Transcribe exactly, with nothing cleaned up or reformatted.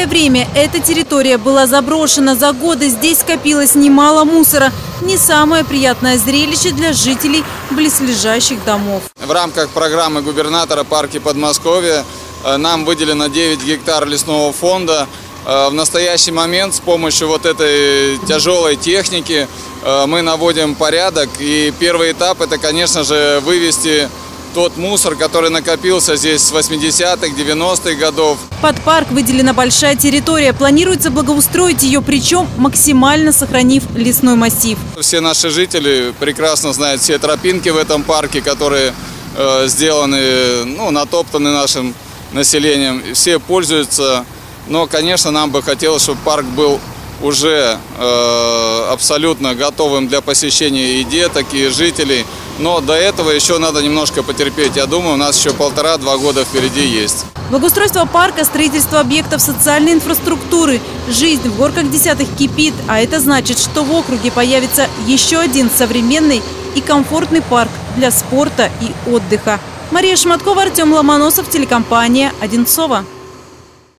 время эта территория была заброшена. За годы здесь скопилось немало мусора. Не самое приятное зрелище для жителей близлежащих домов. В рамках программы губернатора «Парки Подмосковья» нам выделено девять гектар лесного фонда. В настоящий момент с помощью вот этой тяжелой техники мы наводим порядок. И первый этап – это, конечно же, вывести тот мусор, который накопился здесь с восьмидесятых, девяностых годов. Под парк выделена большая территория. Планируется благоустроить ее, причем максимально сохранив лесной массив. Все наши жители прекрасно знают все тропинки в этом парке, которые э, сделаны, ну, натоптаны нашим населением. Все пользуются. Но, конечно, нам бы хотелось, чтобы парк был уже э, абсолютно готовым для посещения и деток, и жителей. Но до этого еще надо немножко потерпеть. Я думаю, у нас еще полтора-два года впереди есть. Благоустройство парка, строительство объектов социальной инфраструктуры. Жизнь в Горках Десятых кипит, а это значит, что в округе появится еще один современный и комфортный парк для спорта и отдыха. Мария Шматкова, Артем Ломоносов, телекомпания «Одинцово».